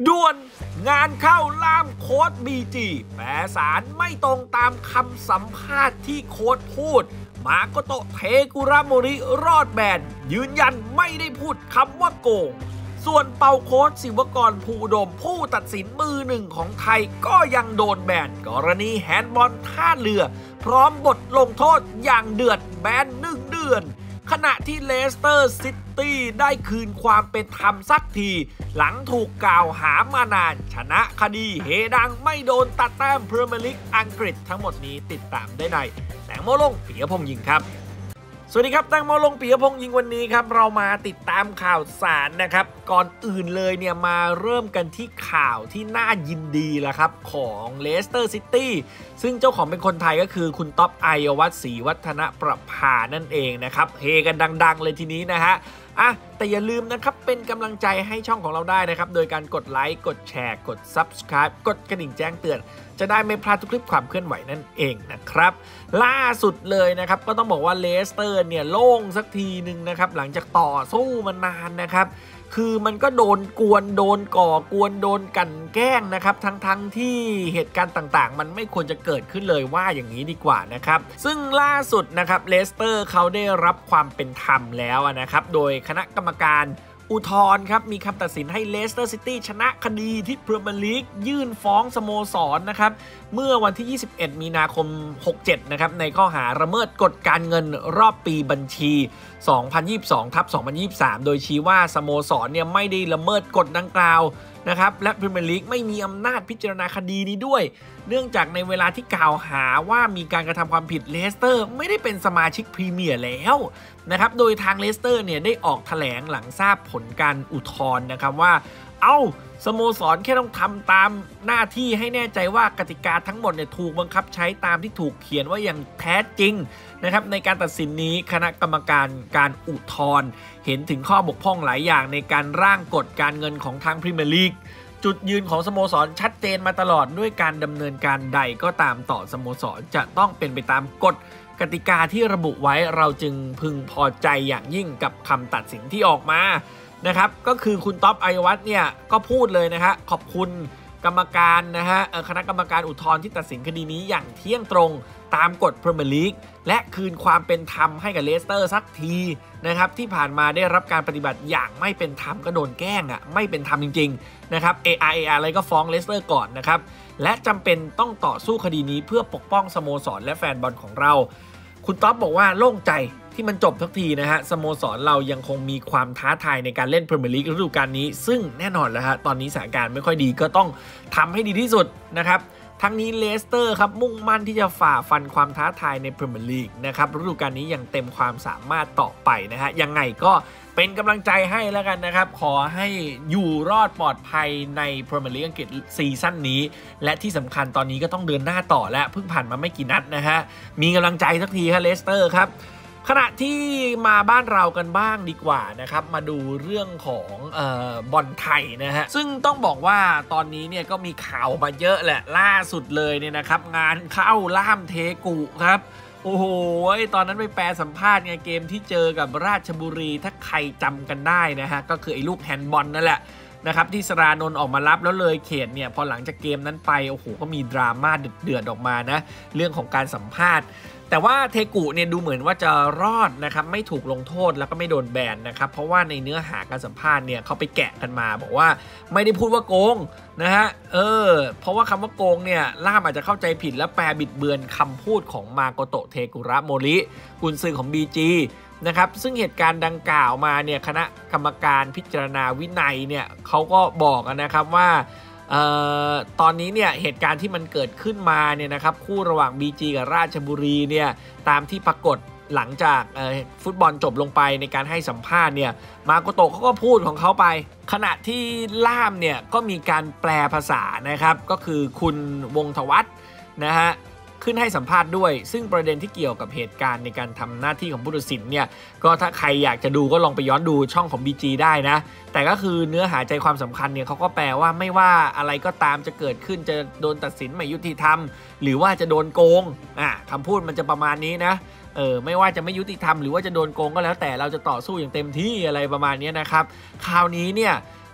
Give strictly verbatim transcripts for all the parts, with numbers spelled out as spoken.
ด่วนงานเข้าล่ามโค้ด บี จี แปลสารไม่ตรงตามคำสัมภาษณ์ที่โค้ดพูดมาโกโตะ เทกุระโมริรอดแบนยืนยันไม่ได้พูดคำว่าโกงส่วนเปาโค้ดศิวกรภูอุดมผู้ตัดสินมือหนึ่งของไทยก็ยังโดนแบนกรณีแฮนด์บอลท่าเรือพร้อมบทลงโทษอย่างเดือดแบนหนึ่งเดือนขณะที่เลสเตอร์ซิตี้ได้คืนความเป็นธรรมสักทีหลังถูกกล่าวหามานานชนะคดีเฮดังไม่โดนตัดแต้มพรีเมียร์ลีกอังกฤษทั้งหมดนี้ติดตามได้ในแตงโมลงปิยพงษ์ยิงครับสวัสดีครับแตงโมลงปิยพงษ์ยิงวันนี้ครับเรามาติดตามข่าวสารนะครับก่อนอื่นเลยเนี่ยมาเริ่มกันที่ข่าวที่น่ายินดีแล้วครับของเลสเตอร์ซิตี้ซึ่งเจ้าของเป็นคนไทยก็คือคุณต๊อบไอยวัฒน์ศรีวัฒนประภานั่นเองนะครับเฮกันดังๆเลยทีนี้นะฮะอ่ะแต่อย่าลืมนะครับเป็นกำลังใจให้ช่องของเราได้นะครับโดยการกดไลค์กดแชร์กด ซับสไครบ์ กดกระดิ่งแจ้งเตือนจะได้ไม่พลาดทุกคลิปความเคลื่อนไหวนั่นเองนะครับล่าสุดเลยนะครับก็ต้องบอกว่าเลสเตอร์เนี่ยโล่งสักทีหนึ่งนะครับหลังจากต่อสู้มานานนะครับคือมันก็โดนกวนโดนก่อกวนโดนกันแกล้งนะครับทั้งๆ ท, ที่เหตุการณ์ต่างๆมันไม่ควรจะเกิดขึ้นเลยว่าอย่างนี้ดีกว่านะครับซึ่งล่าสุดนะครับเลสเตอร์เขาได้รับความเป็นธรรมแล้วนะครับโดยคณะกรรมการอุทธรณ์ครับมีคำตัดสินให้เลสเตอร์ซิตี้ชนะคดีที่พรีเมียร์ลีกยื่นฟ้องสโมสรนะครับเมื่อวันที่ยี่สิบเอ็ดมีนาคมหกเจ็ดนะครับในข้อหาละเมิดกฎการเงินรอบปีบัญชี สองพันยี่สิบสอง ทับ สองพันยี่สิบสาม โดยชี้ว่าสโมสรเนี่ยไม่ได้ละเมิดกฎดังกล่าวนะครับและพรีเมียร์ลีกไม่มีอำนาจพิจารณาคดีนี้ด้วยเนื่องจากในเวลาที่กล่าวหาว่ามีการกระทำความผิดเลสเตอร์ไม่ได้เป็นสมาชิกพรีเมียร์แล้วนะครับโดยทางเลสเตอร์เนี่ยได้ออกแถลงหลังทราบผลการอุทธรณ์นะครับว่าเอ้าสโมสรแค่ต้องทำตามหน้าที่ให้แน่ใจว่ากติกาทั้งหมดเนี่ยถูกบังคับใช้ตามที่ถูกเขียนว่าอย่างแท้จริงนะครับในการตัดสินนี้คณะกรรมการการอุทธรณ์เห็นถึงข้อบกพร่องหลายอย่างในการร่างกฎการเงินของทางพรีเมียร์ลีกจุดยืนของสโมสรชัดเจนมาตลอดด้วยการดำเนินการใดก็ตามต่อสโมสรจะต้องเป็นไปตามกฎกติกาที่ระบุไว้เราจึงพึงพอใจอย่างยิ่งกับคำตัดสินที่ออกมานะครับก็คือคุณต๊อบไอวัฒน์เนี่ยก็พูดเลยนะฮะขอบคุณกรรมการนะฮะคณะกรรมการอุทธรณ์ที่ตัดสินคดีนี้อย่างเที่ยงตรงตามกฎพรีเมียร์ลีกและคืนความเป็นธรรมให้กับเลสเตอร์สักทีนะครับที่ผ่านมาได้รับการปฏิบัติอย่างไม่เป็นธรรมก็โดนแกล้งอ่ะไม่เป็นธรรมจริงๆนะครับ เอ อาร์ เอ อาร์ อะไรก็ฟ้องเลสเตอร์ก่อนนะครับและจำเป็นต้องต่อสู้คดีนี้เพื่อปกป้องสโมสรและแฟนบอลของเราคุณต๊อบบอกว่าโล่งใจที่มันจบทักทีนะฮะสโมสรเรายังคงมีความท้าทายในการเล่นพรีเมียร์ลีกฤดูกาลนี้ซึ่งแน่นอนแล้วฮะตอนนี้สถานการณ์ไม่ค่อยดีก็ต้องทำให้ดีที่สุดนะครับทั้งนี้เลสเตอร์ครับมุ่งมั่นที่จะฝ่าฟันความท้าทายในพรีเมียร์ลีกนะครับฤดูกาลนี้อย่างเต็มความสามารถต่อไปนะฮะยังไงก็เป็นกำลังใจให้แล้วกันนะครับขอให้อยู่รอดปลอดภัยในพรีเมียร์ลีกอังกฤษซีซั่นนี้และที่สำคัญตอนนี้ก็ต้องเดินหน้าต่อและเพิ่งผ่านมาไม่กี่นัดนะฮะมีกำลังใจสักทีครับเลสเตอร์ครับขณะที่มาบ้านเรากันบ้างดีกว่านะครับมาดูเรื่องของเอ่อบอลไทยนะฮะซึ่งต้องบอกว่าตอนนี้เนี่ยก็มีข่าวมาเยอะแหละล่าสุดเลยเนี่ยนะครับงานเข้าล่ามเทกุครับโอ้โหตอนนั้นไปแปลสัมภาษณ์ไงเกมที่เจอกับราชบุรีถ้าใครจำกันได้นะฮะก็คือไอ้ลูกแฮนด์บอลนั่นแหละนะครับที่สรานนท์ออกมารับแล้วเลยเขตเนี่ยพอหลังจากเกมนั้นไปโอ้โหก็มีดราม่าเดือดๆออกมานะเรื่องของการสัมภาษณ์แต่ว่าเทกุเนี่ยดูเหมือนว่าจะรอดนะครับไม่ถูกลงโทษแล้วก็ไม่โดนแบนนะครับเพราะว่าในเนื้อหาการสัมภาษณ์เนี่ยเขาไปแกะกันมาบอกว่าไม่ได้พูดว่าโกงนะฮะเออเพราะว่าคำว่าโกงเนี่ยล่ามอาจจะเข้าใจผิดและแปลบิดเบือนคำพูดของมาโกโตะ เทกุระโมริกุนซือของ บี จี นะครับซึ่งเหตุการณ์ดังกล่าวมาเนี่ยคณะกรรมการพิจารณาวินัยเนี่ยเขาก็บอกนะครับว่าเอ่อตอนนี้เนี่ยเหตุการณ์ที่มันเกิดขึ้นมาเนี่ยนะครับคู่ระหว่าง บี จี กับราชบุรีเนี่ยตามที่ปรากฏหลังจากฟุตบอลจบลงไปในการให้สัมภาษณ์เนี่ยมาโกโตะเขาก็พูดของเขาไปขณะที่ล่ามเนี่ยก็มีการแปลภาษานะครับก็คือคุณวงศ์ธวัฒน์นะฮะขึ้นให้สัมภาษณ์ด้วยซึ่งประเด็นที่เกี่ยวกับเหตุการณ์ในการทำหน้าที่ของผู้ตัดสินเนี่ยก็ถ้าใครอยากจะดูก็ลองไปย้อนดูช่องของ บี จี ได้นะแต่ก็คือเนื้อหาใจความสำคัญเนี่ยเขาก็แปลว่าไม่ว่าอะไรก็ตามจะเกิดขึ้นจะโดนตัดสินไม่ยุติธรรมหรือว่าจะโดนโกงอ่ะคำพูดมันจะประมาณนี้นะเออไม่ว่าจะไม่ยุติธรรมหรือว่าจะโดนโกงก็แล้วแต่เราจะต่อสู้อย่างเต็มที่อะไรประมาณนี้นะครับคราวนี้เนี่ย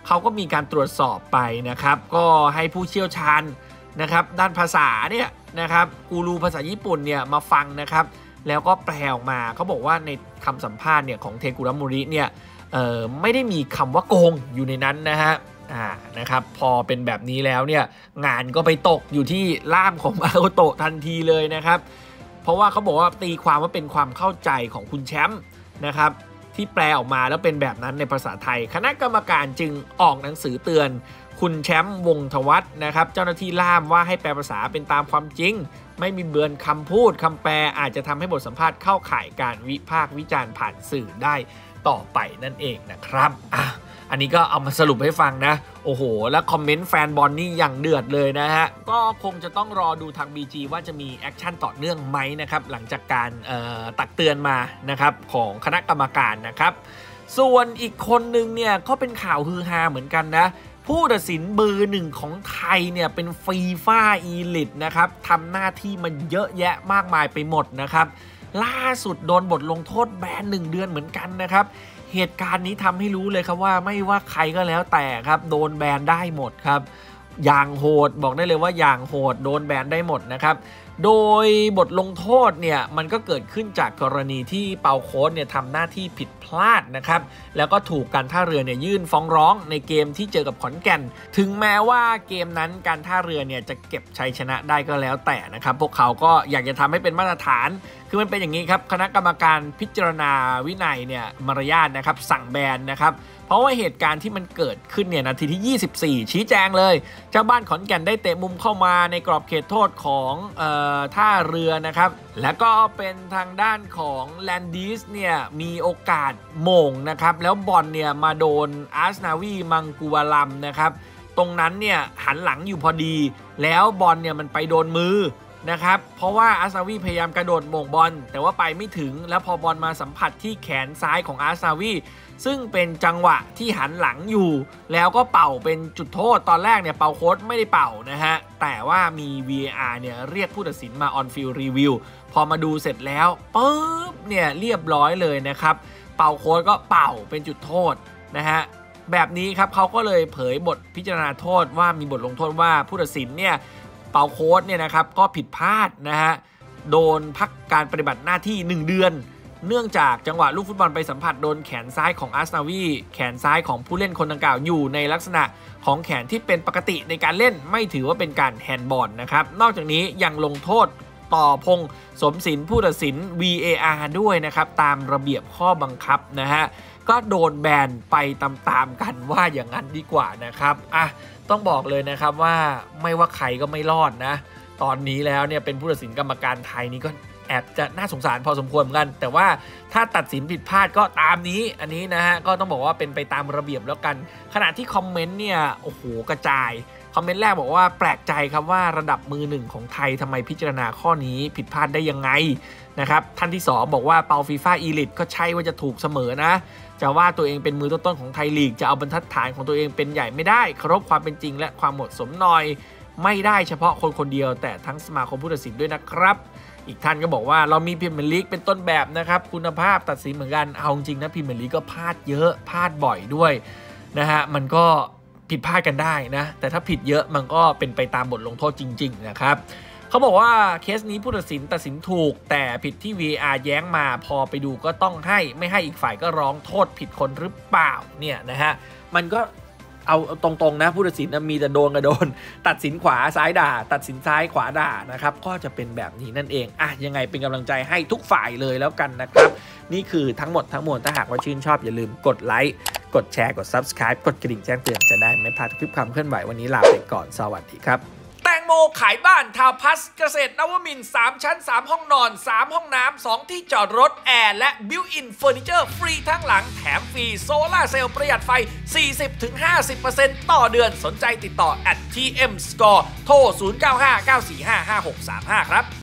เขาก็มีการตรวจสอบไปนะครับก็ให้ผู้เชี่ยวชาญนะครับด้านภาษาเนี่ยนะครับกูรูภาษาญี่ปุ่นเนี่ยมาฟังนะครับแล้วก็แปลออกมาเขาบอกว่าในคำสัมภาษณ์เนี่ยของเทกุระโมริเนี่ยเอ่อไม่ได้มีคำว่าโกงอยู่ในนั้นนะฮะอ่านะครับพอเป็นแบบนี้แล้วเนี่ยงานก็ไปตกอยู่ที่ล่ามของมาโกโตะทันทีเลยนะครับเพราะว่าเขาบอกว่าตีความว่าเป็นความเข้าใจของคุณแชมป์นะครับที่แปลออกมาแล้วเป็นแบบนั้นในภาษาไทยคณะกรรมการจึงออกหนังสือเตือนคุณแชมป์วงศ์ธวัฒน์นะครับเจ้าหน้าที่ล่ามว่าให้แปลภาษาเป็นตามความจริงไม่มีเบือนคำพูดคำแปลอาจจะทำให้บทสัมภาษณ์เข้าข่ายการวิพากษ์วิจารณ์ผ่านสื่อได้ต่อไปนั่นเองนะครับอ่ะอันนี้ก็เอามาสรุปให้ฟังนะโอ้โหแล้วคอมเมนต์แฟนบอลนี่อย่างเดือดเลยนะฮะก็คงจะต้องรอดูทาง บี จี ว่าจะมีแอคชั่นต่อเนื่องไหมนะครับหลังจากการตักเตือนมานะครับของคณะกรรมการนะครับส่วนอีกคนนึงเนี่ยก็เป็นข่าวฮือฮาเหมือนกันนะผู้ตัดสินเบอร์หนึ่งของไทยเนี่ยเป็นฟีฟ่าอีลิทนะครับทำหน้าที่มันเยอะแยะมากมายไปหมดนะครับล่าสุดโดนบทลงโทษแบนหนึ่งเดือนเหมือนกันนะครับเหตุการณ์นี้ทำให้รู้เลยครับว่าไม่ว่าใครก็แล้วแต่ครับโดนแบนได้หมดครับอย่างโหดบอกได้เลยว่าอย่างโหดโดนแบนได้หมดนะครับโดยบทลงโทษเนี่ยมันก็เกิดขึ้นจากกรณีที่เปาโค้ชเนี่ยทำหน้าที่ผิดพลาดนะครับแล้วก็ถูกการท่าเรือเนี่ยยื่นฟ้องร้องในเกมที่เจอกับขอนแก่นถึงแม้ว่าเกมนั้นการท่าเรือเนี่ยจะเก็บชัยชนะได้ก็แล้วแต่นะครับพวกเขาก็อยากจะทำให้เป็นมาตรฐานคือมันเป็นอย่างนี้ครับคณะกรรมการพิจารณาวินัยเนี่ยมารยาทนะครับสั่งแบนนะครับเพราะว่าเหตุการณ์ที่มันเกิดขึ้นเนี่ยนาทีที่ยี่สิบสี่ชี้แจงเลยเจ้าบ้านขอนแก่นได้เตะมุมเข้ามาในกรอบเขตโทษของเอ่อท่าเรือนะครับแล้วก็เป็นทางด้านของแลนดิสเนี่ยมีโอกาสโหม่งนะครับแล้วบอลเนี่ยมาโดนอาร์สนาวีมังกูวาลัมนะครับตรงนั้นเนี่ยหันหลังอยู่พอดีแล้วบอลเนี่ยมันไปโดนมือนะครับเพราะว่าอาร์สนาวีพยายามกระโดดโหม่งบอลแต่ว่าไปไม่ถึงแล้วพอบอลมาสัมผัสที่แขนซ้ายของอาร์สนาวีซึ่งเป็นจังหวะที่หันหลังอยู่แล้วก็เป่าเป็นจุดโทษตอนแรกเนี่ยเป่าโค้ชไม่ได้เป่านะฮะแต่ว่ามี วี เอ อาร์ เนี่ยเรียกผู้ตัดสินมา on field review พอมาดูเสร็จแล้วปุ๊บเนี่ยเรียบร้อยเลยนะครับเป่าโค้ชก็เป่าเป็นจุดโทษนะฮะแบบนี้ครับเขาก็เลยเผยบทพิจารณาโทษว่ามีบทลงโทษว่าผู้ตัดสินเนี่ยเป่าโค้ชเนี่ยนะครับก็ผิดพลาดนะฮะโดนพักการปฏิบัติหน้าที่หนึ่งเดือนเนื่องจากจังหวะลูกฟุตบอลไปสัมผัสโดนแขนซ้ายของอาร์สนาวีแขนซ้ายของผู้เล่นคนดังกล่าวอยู่ในลักษณะของแขนที่เป็นปกติในการเล่นไม่ถือว่าเป็นการแฮนด์บอลนะครับนอกจากนี้ยังลงโทษต่อพงษ์สมศิลป์ผู้ตัดสิน วี เอ อาร์ ด้วยนะครับตามระเบียบข้อบังคับนะฮะก็โดนแบนไปตามๆกันว่าอย่างนั้นดีกว่านะครับอ่ะต้องบอกเลยนะครับว่าไม่ว่าใครก็ไม่รอดนะตอนนี้แล้วเนี่ยเป็นผู้ตัดสินกรรมการไทยนี่ก็แอบจะน่าสงสารพอสมควรเหมือนกันแต่ว่าถ้าตัดสินผิดพลาดก็ตามนี้อันนี้นะฮะก็ต้องบอกว่าเป็นไปตามระเบียบแล้วกันขณะที่คอมเมนต์เนี่ยโอ้โหกระจายคอมเมนต์แรกบอกว่าแปลกใจครับว่าระดับมือหนึ่งของไทยทำไมพิจารณาข้อนี้ผิดพลาดได้ยังไงนะครับท่านที่สองบอกว่าเปาฟีฟ่าอีลิทก็ใช่ว่าจะถูกเสมอนะจะว่าตัวเองเป็นมือต้นๆของไทยลีกจะเอาบรรทัดฐานของตัวเองเป็นใหญ่ไม่ได้เคารพความเป็นจริงและความเหมาะสมหน่อยไม่ได้เฉพาะคนคนเดียวแต่ทั้งสมาคมผู้ตัดสินด้วยนะครับอีกท่านก็บอกว่าเรามีพรีเมียร์ลีกเป็นต้นแบบนะครับคุณภาพตัดสินเหมือนกันเอาจริงนะพรีเมียร์ลีกก็พลาดเยอะพลาดบ่อยด้วยนะฮะมันก็ผิดพลาดกันได้นะแต่ถ้าผิดเยอะมันก็เป็นไปตามบทลงโทษจริงๆนะครับเขาบอกว่าเคสนี้ผู้ตัดสินตัดสินถูกแต่ผิดที่ วี อาร์ แย้งมาพอไปดูก็ต้องให้ไม่ให้อีกฝ่ายก็ร้องโทษผิดคนหรือเปล่าเนี่ยนะฮะมันก็เอาตรงๆนะผู้ตัดสินมีแต่โดนกับโดนตัดสินขวาซ้ายด่าตัดสินซ้ายขวาด่านะครับก็จะเป็นแบบนี้นั่นเองอ่ะยังไงเป็นกำลังใจให้ทุกฝ่ายเลยแล้วกันนะครับนี่คือทั้งหมดทั้งมวลถ้าหากว่าชื่นชอบอย่าลืมกดไลค์กดแชร์กด ซับสไครบ์ กดกระดิ่งแจ้งเตือนจะได้ไม่พลาดทุกคลิปความเคลื่อนไหววันนี้ลาไปก่อนสวัสดีครับแตงโมขายบ้านทาวน์พัสเกษตรนวมินทร์สามชั้นสามห้องนอนสามห้องน้ำสองที่จอดรถแอร์และบิวอินเฟอร์นิเจอร์ฟรีทั้งหลังแถมฟรีโซล่าเซลล์ประหยัดไฟ สี่สิบถึงห้าสิบเปอร์เซ็นต์ ต่อเดือนสนใจติดต่อ แอท ที เอ็ม สกอร์ โทร ศูนย์ เก้า ห้า เก้า สี่ ห้า ห้า หก สาม ห้า ครับ